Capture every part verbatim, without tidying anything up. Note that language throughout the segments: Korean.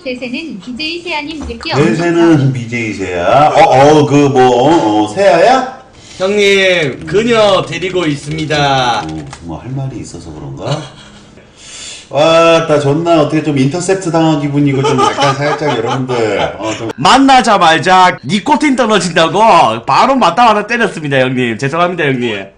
대세는 비제이 세아님 듣기 대세는 비제이 세아. 어어 그 뭐 어, 세아야? 형님 그녀 데리고 있습니다. 뭐 할 말이 있어서 그런가? 와나 존나 어떻게 좀 인터셉트 당한 기분이고 좀 약간 살짝 여러분들 어, 좀 만나자마자 니코틴 떨어진다고 바로 맞다 하나 때렸습니다 형님. 죄송합니다 형님.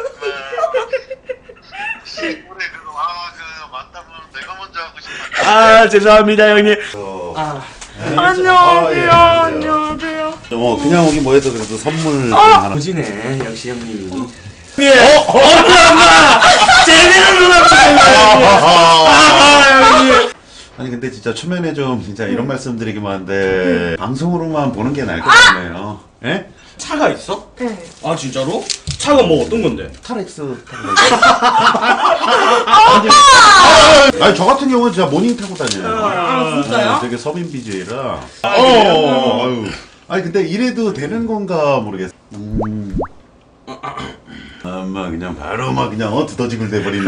아 죄송합니다 형님. 어, 아 네, 안녕하세요. 아, 예, 안녕하세요. 어 그냥 오긴 뭐해도 그래도 선물 좀 어! 하나. 보지네 역시 형님이. 예. 어, 어, 엄마! 제대로 놀았어요! 아니 근데 진짜 초면에 좀 진짜 이런 말씀드리기만 한데 방송으로만 보는 게 나을 것 같네요. 예? 차가 있어? 네. 아 진짜로? 차가 뭐 어떤 건데? 타렉스 아니 저 같은 경우는 진짜 모닝 타고 다녀요. 아, 진짜요? 네, 되게 서민 비주얼이라. 어, 어, 아유. 아니 근데 이래도 되는 건가 모르겠어. 음. 아마 그냥 바로 막 그냥 어 두더지굴 돼버리네.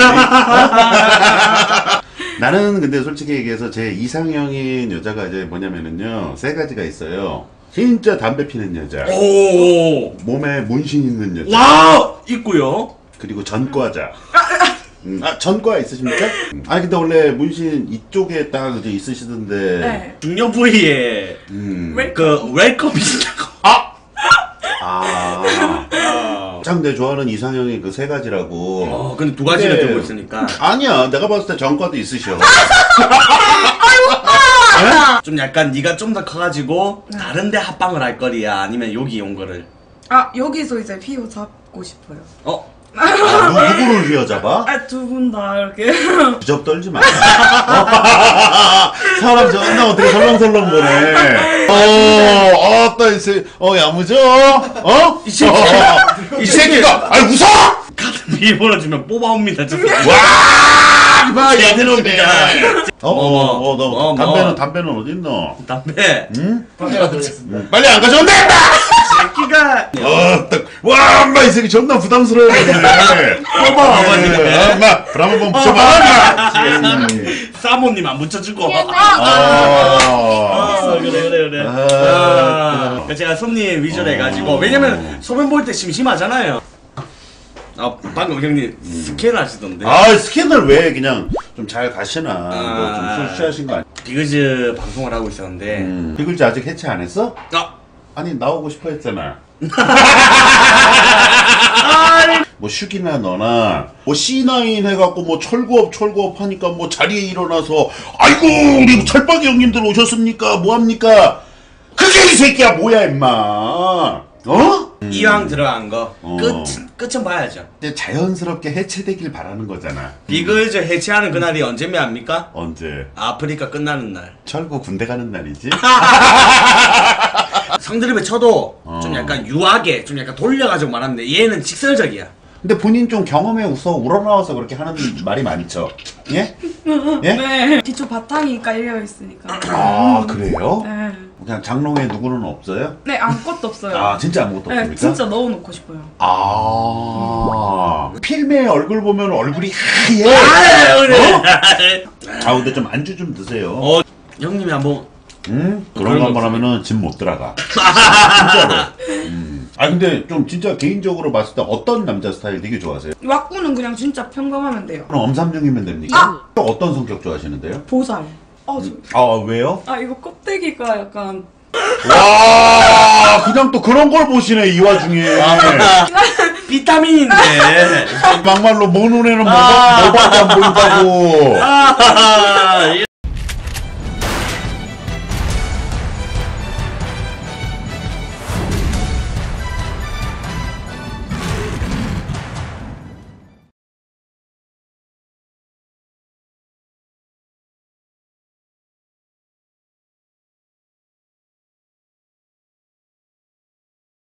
나는 근데 솔직히 얘기해서 제 이상형인 여자가 이제 뭐냐면은요 세 가지가 있어요. 진짜 담배 피는 여자. 오. 몸에 문신 있는 여자. 와 있고요. 그리고 전과자. 음, 아 전과 있으십니까? 음. 아니 근데 원래 문신 이쪽에 딱 이제 있으시던데. 네. 중년 부위에 음. 왜? 그 웰컴 비슷하고. 아. 아. 참 내 좋아하는 이상형이 그 세 가지라고. 어 근데 두 가지를 근데- 들고 있으니까. 아니야 내가 봤을 때 전과도 있으셔. 좀 약간 네가 좀 더 커가지고 다른데 합방을 할 거리야 아니면 여기 온 거를. 아, 여기서 이제 피부 잡고 싶어요. 어. 아, 누, 누구를 휘어잡아? 아, 두 분 다 이렇게. 부적 떨지 마. 어? 사람 존나 어떻게 설렁설렁 보네. 어, 아따 이새 어 야무져. 어? 이 새끼. 어, 이 새끼가 아이 웃어. 카드 비밀번호 주면 뽑아옵니다. 저 새끼. 와, 이봐 제대로입니다. 어, 어, 어, 너 어, 담배는 뭐. 담배는 어디 있노? 담배. 응? 담배가 들어있습니다. 응, 빨리 안 가져온다. 새끼가. 어, 딱, 와, 엄마 이 새끼 존나 부담스러워했네. 뽑아 아버님. 엄마, 브라한번 붙여봐. 사모님 안 붙여주고. 아, 아, 그래 그래 그래. 아, 아, 그러니까 제가 손님 위주로 해가지고 왜냐면 소변 볼 때 심심하잖아요. 아 방금 형님 스캔 하시던데. 아, 스캔을 왜 그냥 좀 잘 가시나? 뭐좀 술 취하신 거 아니야? 비그즈 방송을 하고 있었는데. 음. 비글즈 아직 해체 안 했어? 아 아니 나오고 싶어 했잖아. 뭐 슈기나 너나 뭐 씨나인 해갖고 뭐 철구업 철구업 하니까 뭐 자리에 일어나서 아이고 우리 철박이 형님들 오셨습니까? 뭐합니까? 그게 이 새끼야 뭐야 임마. 어? 이왕 들어간 거 어. 끝, 끝은 봐야죠. 근데 자연스럽게 해체되길 바라는 거잖아. 비그즈 해체하는 그날이 언제면 압니까? 언제? 아프리카 끝나는 날. 철구 군대 가는 날이지? 상드립에 쳐도 어. 좀 약간 유하게 좀 약간 돌려가지고 말하는데 얘는 직설적이야. 근데 본인 좀 경험에 웃어 우러나와서 그렇게 하는 말이 많죠? 예? 예? 네. 기초 바탕이 깔려 있으니까. 아 그래요? 네. 그냥 장롱에 누구는 없어요? 네, 아무것도 없어요. 아 진짜 아무것도 네, 없습니까? 진짜 넣어놓고 싶어요. 아 필메 얼굴 보면 얼굴이 하얘. 아, 그래. 어? 아 근데 좀 안주 좀 드세요. 어, 형님이 한번 응? 그런 그런 거 거 한번 하면은 집 못 들어가. 진짜로. 음. 아 근데 좀 진짜 개인적으로 봤을 때 어떤 남자 스타일 되게 좋아하세요? 왁구는 그냥 진짜 평범하면 돼요. 그럼 엄삼중이면 됩니까? 또 어떤 성격 좋아하시는데요? 보살. 아, 저, 아 왜요? 아 이거 껍데기가 약간. 와 그냥 또 그런 걸 보시네 이 와중에. 비타민인데. 막말로 모 눈에는 뭐가 뭐밖에 안 보인다고. 아,